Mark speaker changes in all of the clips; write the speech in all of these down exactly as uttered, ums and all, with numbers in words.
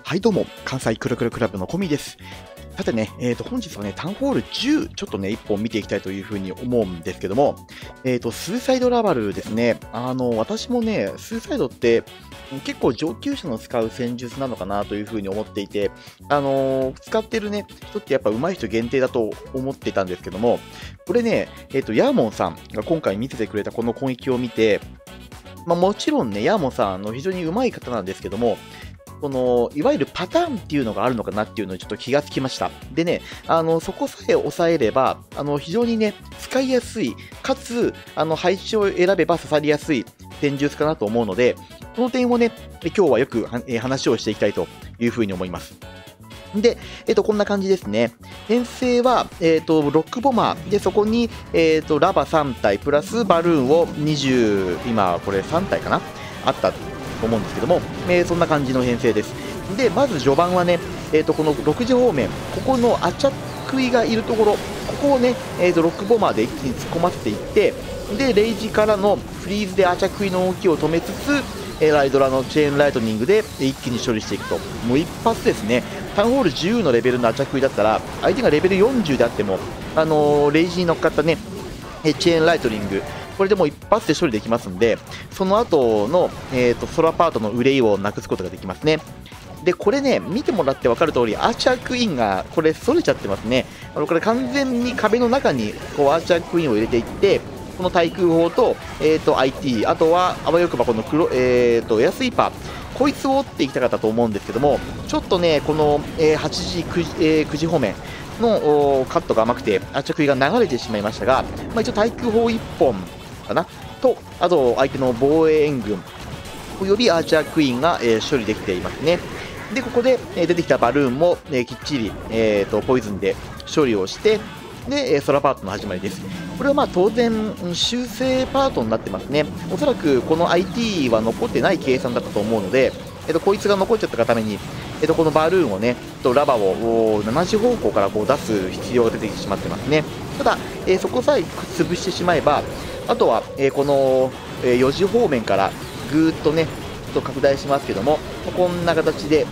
Speaker 1: はいどうも、関西くるくるクラブのコミです。さてね、えーと、本日はね、タウンホールじゅう、ちょっとね、一本見ていきたいというふうに思うんですけども、えーと、スーサイドラバルですね。あの、私もね、スーサイドって、結構上級者の使う戦術なのかなというふうに思っていて、あのー使ってるね、人ってやっぱ上手い人限定だと思ってたんですけども、これね、えーと、ヤーモンさんが今回見せてくれたこの攻撃を見て、まあ、もちろんね、ヤーモンさん、あの非常に上手い方なんですけども、このいわゆるパターンっていうのがあるのかなっていうのにちょっと気がつきました。でね、あのそこさえ抑えれば、あの非常にね、使いやすい、かつあの配置を選べば刺さりやすい戦術かなと思うので、この点をね、今日はよくはえー話をしていきたいというふうに思います。で、えっと、こんな感じですね。編成は、えっと、ロックボマー。で、そこに、えっと、ラバさん体、プラスバルーンをにじゅう、今、これさん体かなあったと思うんですけども、えーそんな感じの編成です。で、まず序盤はね、えっと、このろくじ方面、ここのアチャクイがいるところ、ここをね、えっと、ロックボマーで一気に突っ込ませていって、で、レイジからのフリーズでアチャクイの動きを止めつつ、えーライドラのチェーンライトニングで一気に処理していくと。もう一発ですね。タウンホールじゅうのレベルのアチャクイだったら、相手がレベルよんじゅうであっても、あのーレイジに乗っかったね、えチェーンライトニング、これでもう一発で処理できますんで、その後の、えー、とソラパートの憂いをなくすことができますね。で、これね、見てもらって分かる通り、アーチャークイーンがこれ、それちゃってますね。あのこれ、完全に壁の中にこうアーチャークイーンを入れていって、この対空砲と,、えー、と アイティー、あとはあわよくばこの黒、えー、とエアスイーパー、こいつを追っていきたかったと思うんですけども、ちょっとね、この、えーはちじ、くじ、えーくじ方面のカットが甘くて、アーチャークイーンが流れてしまいましたが、まあ、一応対空砲いっぽんかなと、あと相手の防衛援軍およびアーチャークイーンが、えー処理できていますね。で、ここで、えー出てきたバルーンも、えーきっちり、えーとポイズンで処理をして、で、えーソラパートの始まりです。これはまあ当然、うん修正パートになってますね。おそらくこの アイティー は残ってない計算だったと思うので、えーとこいつが残っちゃったがために、えーとこのバルーンをね、とラバをおーななじ方向からこう出す必要が出てきてしまってますね。ただ、えーそこさえ潰してしまえば、あとは、えーこの、えーよじ方面からぐーっとね、ちょっと拡大しますけども、こんな形で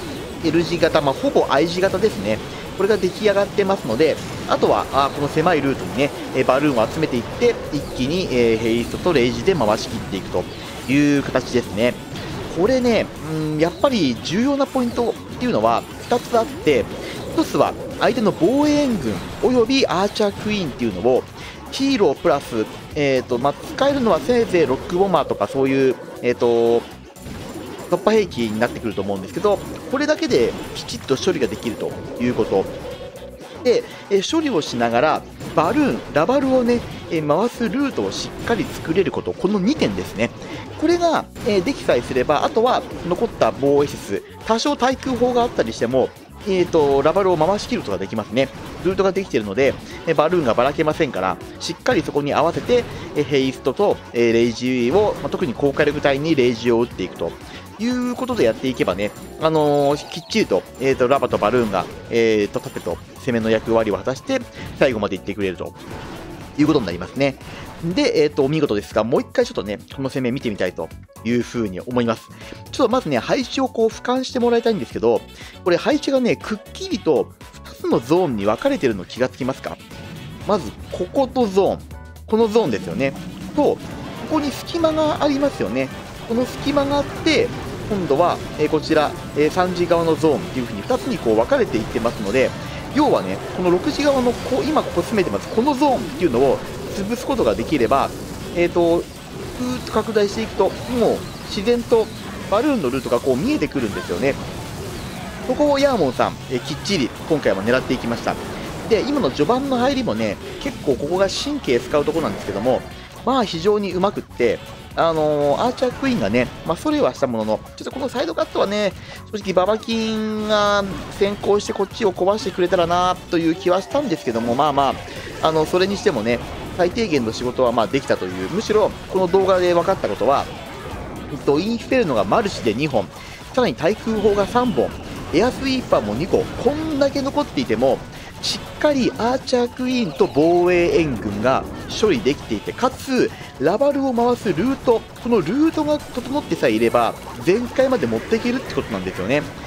Speaker 1: L 字型、まあ、ほぼ I 字型ですね。これが出来上がってますので、あとはあこの狭いルートにね、えーバルーンを集めていって、一気に、えーヘイストとレイジで回し切っていくという形ですね。これね、うんやっぱり重要なポイントっていうのはふたつあって、ひとつは相手の防衛援軍およびアーチャークイーンっていうのをヒーロープラス、えーとまあ、使えるのはせいぜいロックボマーとかそういう、えーと突破兵器になってくると思うんですけど、これだけできちっと処理ができるということで、えー処理をしながらバルーン、ラバルをね、えー回すルートをしっかり作れること、このにてんですね。これが、えーできさえすれば、あとは残った防衛施設、多少対空砲があったりしても、えーとラバルを回し切ることができますね。ルートができているので、えーバルーンがばらけませんから、しっかりそこに合わせて、えーヘイストと、えーレイジを、まあ、特に高火力帯にレイジを打っていくということでやっていけばね、あのーきっちりと、えーとラバとバルーンが、えーと盾と攻めの役割を果たして、最後までいってくれるということになりますね。で、えっ、と、お見事ですが、もう一回ちょっとね、この攻め見てみたいというふうに思います。ちょっとまずね、配置をこう俯瞰してもらいたいんですけど、これ配置がね、くっきりとふたつのゾーンに分かれてるの気がつきますか？まず、こことゾーン。このゾーンですよね。と、ここに隙間がありますよね。この隙間があって、今度は、えーこちら、えーさんじ側のゾーンっていうふうにふたつにこう分かれていってますので、要はね、このろくじ側のこう今ここ詰めてます、このゾーンっていうのを潰すことができれば、えーと、ぐーっと拡大していくと、もう自然とバルーンのルートがこう見えてくるんですよね。ここをヤーモンさん、えーきっちり今回は狙っていきました。で、今の序盤の入りもね、結構ここが神経使うところなんですけども、まあ非常にうまくって、あのーアーチャークイーンがね、まあ、それはしたものの、ちょっとこのサイドカットはね、正直、ババキンが先行してこっちを壊してくれたらなという気はしたんですけども、まあまあ、あのそれにしてもね、最低限の仕事はまあできたという、むしろこの動画で分かったことは、えっと、インフェルノがマルチでにほん、さらに対空砲がさんぼん、エアスイーパーもにこ、こんだけ残っていても、しっかりアーチャークイーンと防衛援軍が処理できていて、かつラバルを回すルート、このルートが整ってさえいれば全開まで持っていけるってことなんですよね。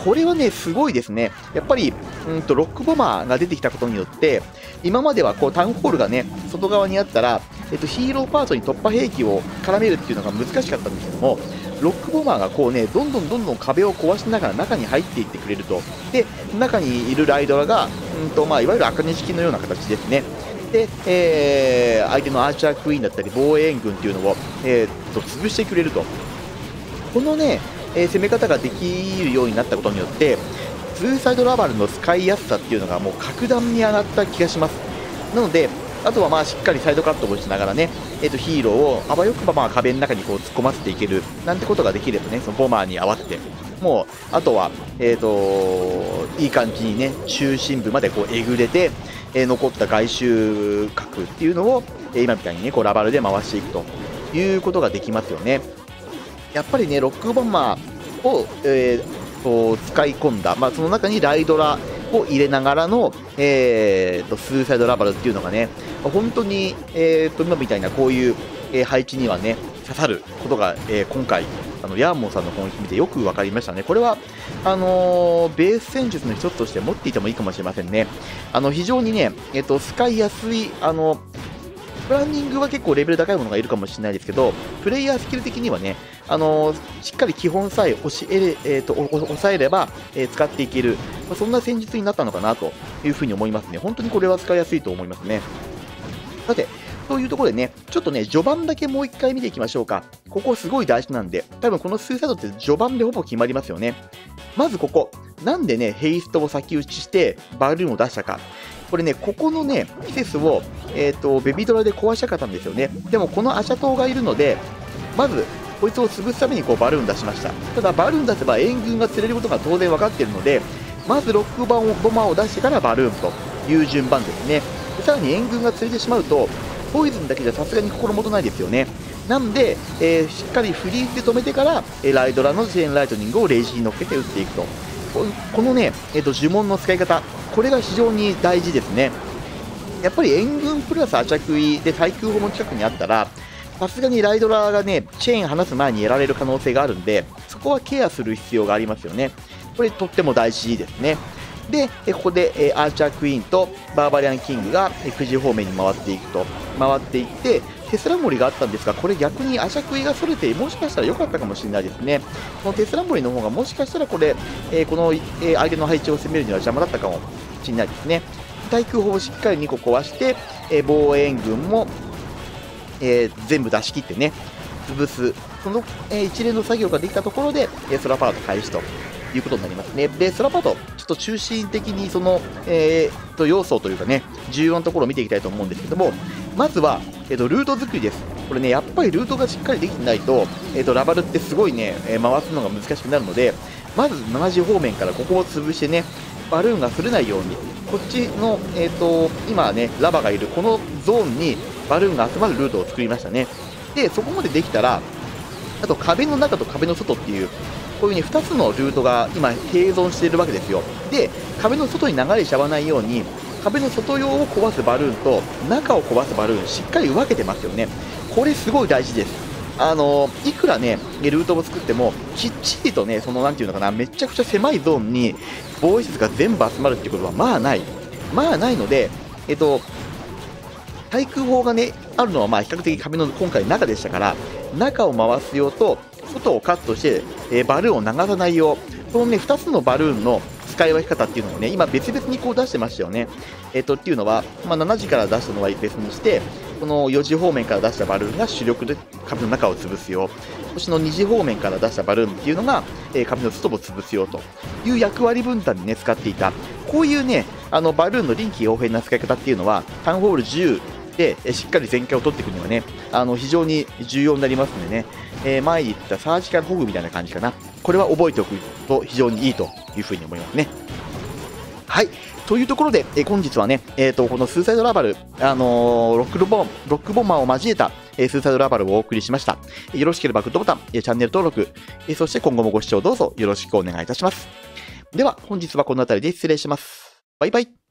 Speaker 1: これはね、すごいですね。やっぱり、うんと、ロックボマーが出てきたことによって、今まではこうタウンホールがね、外側にあったら、えっと、ヒーローパートに突破兵器を絡めるっていうのが難しかったんですけども、ロックボマーがこうね、どんどんどんどん壁を壊しながら中に入っていってくれると。で、中にいるライドラが、うんと、まあ、いわゆる赤錦のような形ですね。で、えー、相手のアーチャークイーンだったり防衛軍っていうのを、えー、っと潰してくれると。このね、えー、攻め方ができるようになったことによって、ツーサイドラバルの使いやすさっていうのがもう格段に上がった気がします。なので、あとはまあしっかりサイドカットをしながらね、えー、とヒーローをあわよくばまあ壁の中にこう突っ込ませていけるなんてことができればね、そのボマーに合わせて、もうあとは、えー、といい感じにね、中心部までこうえぐれて、えー、残った外周角っていうのを、えー、今みたいにね、こうラバルで回していくということができますよね。やっぱりね、ロックボマーを、えー、と使い込んだ、まあ、その中にライドラを入れながらの、えー、とスーサイドラバルっていうのがね、本当に、えー、と今みたいなこういう、えー、配置にはね、刺さることが、えー、今回、あのヤーモンさんの本気見てよく分かりましたね。これはあのー、ベース戦術の一つとして持っていてもいいかもしれませんね。あの非常にね、えー、と使いやすい、あのプランニングは結構レベル高いものがいるかもしれないですけど、プレイヤースキル的にはね、あのー、しっかり基本さえ教え、えー、と抑えれば、えー、使っていける、まあ、そんな戦術になったのかなというふうに思いますね。本当にこれは使いやすいと思いますね。さて、というところでね、ちょっとね、序盤だけもう一回見ていきましょうか。ここすごい大事なんで、多分このスーサイドって序盤でほぼ決まりますよね。まずここ、なんでね、ヘイストを先打ちしてバルーンを出したか。これね、ここのね、施設を、えーと、ベビドラで壊したかったんですよね。でもこのアシャトウがいるので、まず、こいつを潰すためにこうバルーン出しました。ただ、バルーン出せば援軍が釣れることが当然分かっているので、まずロックボマーを出してからバルーンという順番ですね。さらに援軍が釣れてしまうと、ポイズンだけじゃさすがに心もとないですよね。なんで、えー、しっかりフリーズで止めてから、えー、ライドラのチェーンライトニングをレイジに乗っけて打っていくと。こ, このね、えーと、呪文の使い方、これが非常に大事ですね。やっぱり援軍プラスアチャクイで対空砲も近くにあったら、さすがにライドラがね、チェーン離す前にやられる可能性があるんで、そこはケアする必要がありますよね。これとっても大事ですね。で、ここでアーチャークイーンとバーバリアンキングがくじ方面に回っていくと。回っていって、テスラモリがあったんですが、これ逆にアーチャークイーンがそれて、もしかしたら良かったかもしれないですね。このテスラモリの方がもしかしたらこれ、えー、この、えー、相手の配置を攻めるには邪魔だったかもしれないですね。対空砲をしっかりにこ壊して、えー、防衛軍も、えー、全部出し切ってね、潰す。その、えー、一連の作業ができたところで、えー、ソラパート開始ということになりますね。で、ソラパート、ちょっと中心的にその、えー、と要素というかね、重要なところを見ていきたいと思うんですけども、まずは、えー、とルート作りです。これね、やっぱりルートがしっかりできてないと、えー、とラバルってすごいね、えー、回すのが難しくなるので、まずななじ方面からここを潰してね、バルーンが振れないように、こっちの、えー、と今ね、ラバがいるこのゾーンにバルーンが集まるルートを作りましたね。で、そこまでできたら、あと壁の中と壁の外っていう、こういう風にふたつのルートが今併存しているわけですよ。で、壁の外に流れちゃわないように、壁の外用を壊すバルーンと中を壊すバルーン、しっかり分けてますよね。これすごい大事です。あのいくらね、ルートを作っても、きっちりとね、そのなんていうのかな、めちゃくちゃ狭いゾーンに防衛室が全部集まるっていうことはまあない。まあないので、えっと、対空砲がね、あるのはまあ比較的壁の今回中でしたから、中を回す用と外をカットして、えー、バルーンを流さない用、このね、ふたつのバルーンの使い分け方っていうのをね、今別々にこう出してましたよね。えっと、っていうのは、まあ、しちじから出したのは別にして、このよじ方面から出したバルーンが主力で壁の中を潰すよ。そしてのにじ方面から出したバルーンっていうのが、えー、壁の外を潰すよという役割分担にね、使っていた。こういうね、あの、バルーンの臨機応変な使い方っていうのは、タウンホールじゅうで、しっかり前回を取っていくにはね、あの、非常に重要になりますんでね、えー、前に言ったサージカルホグみたいな感じかな。これは覚えておくと非常にいいというふうに思いますね。はい。というところで、えー、本日はね、えーと、このスーサイドラバル、あのー、ロックボン、ロックボンマーを交えた、えー、スーサイドラバルをお送りしました。よろしければグッドボタン、えー、チャンネル登録、えー、そして今後もご視聴どうぞよろしくお願いいたします。では、本日はこの辺りで失礼します。バイバイ。